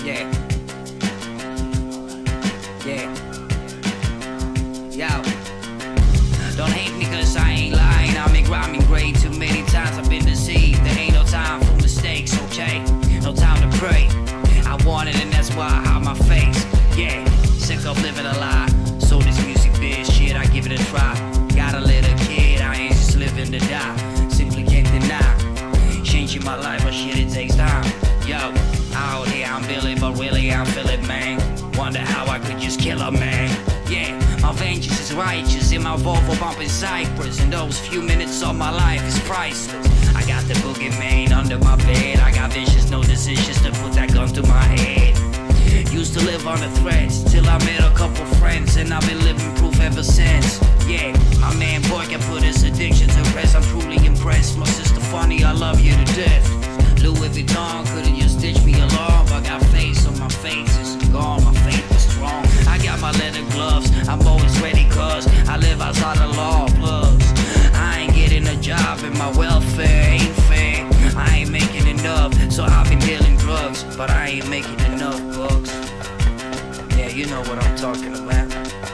Yeah. Yeah. Yo. Don't hate me cause I ain't lying. I make rhyming great. Too many times I've been deceived. There ain't no time for mistakes, okay? No time to pray. I want it and that's why I hide my face. Yeah. Sick of living a lie. So this music biz shit, I give it a try. Got a little kid, I ain't just living to die. Simply can't deny. Changing my life, but shit, it takes time. Yo, out here I'm Billy, but really I'm Philip, man. Wonder how I could just kill a man. Yeah, my vengeance is righteous. In my Volvo bumping Cypress. And those few minutes of my life is priceless. I got the boogeyman under my bed. I got vicious, no decisions to put that gun to my head. Used to live on the threads till I met a couple friends, and I've been living proof ever since. Yeah, my man boy can put his addiction to rest. I'm truly impressed. My sister funny, I love you to death. Louis Vuitton could've just stitched me along. I got face on my face, it's gone, my faith is strong. I got my leather gloves, I'm always ready cause I live outside the law. Plus, I ain't getting a job and my welfare ain't fair. I ain't making enough, so I've been dealing drugs, but I ain't making enough bucks. Yeah, you know what I'm talking about.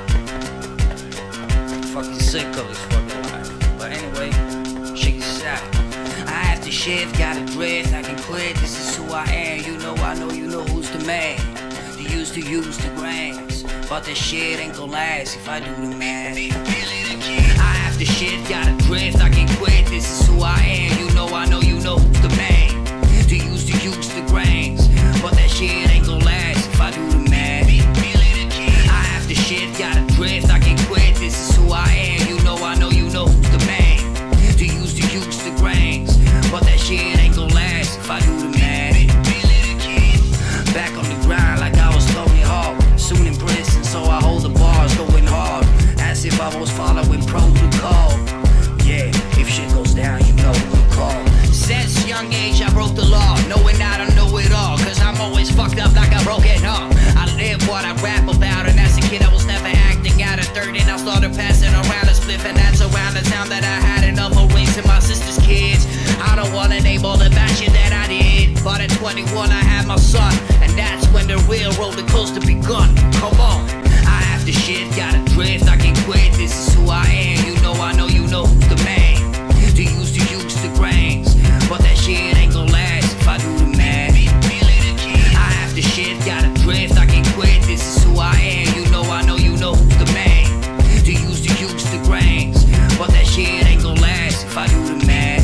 Fucking sick of this fucking life. But anyway, check this out. I have to shift, got a drift, I can quit, this is who I am. You know who's the man. They used to use the grams, but this shit ain't gon' last if I do the math. I have to shift, got a drift, I can quit, this is who I am. You know who's the man. They used to use the grams, but that shit ain't gon' last if I do the math. I have to shift, got a drift, I can quit, this is who I am. You know who's the man. They used to use the grams, but that shit ain't gon' last if I do the math. Back on the grind like I was Tony Hawk. Soon in prison, so I hold the bars going hard, as if I was following protocol. Yeah, if shit goes down, you know who to call. Since young age I broke the law, knowing I don't know it all, cause I'm always fucked up like a broken heart. I live what I rap about, and as a kid I was never acting out. At 13 I started passing around a spliff, and that's around the time that I had enough of raising my sister's kids. I don't wanna name all the bad shit that I did, but at 21 I had my son, and that's when the real roller coaster begun. Come on, I have to shift, got a drift, I can quit, this is who I am. You know who's the man. They used to use the grams, but that shit ain't gon' last if I do the math. I have to shift, got a drift, I can quit, this is who I am. You know who's the man. They used to use the grams, but that shit ain't gon' last if I do the math.